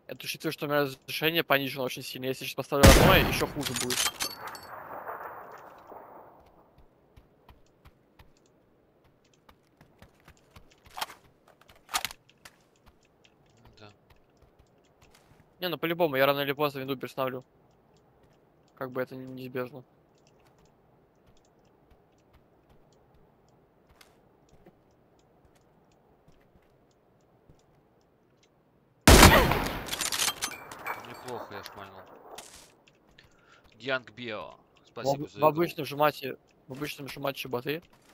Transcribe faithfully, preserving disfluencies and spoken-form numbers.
Это учитывая, что у меня разрешение понижено очень сильно. Если сейчас поставлю одно, еще хуже будет. Да. Не, ну по-любому, я рано или поздно винду переставлю. Как бы это неизбежно. Неплохо, я ж понял. Янг Био. В, Спасибо об- за в игру. обычном же матче, в обычном же матче боты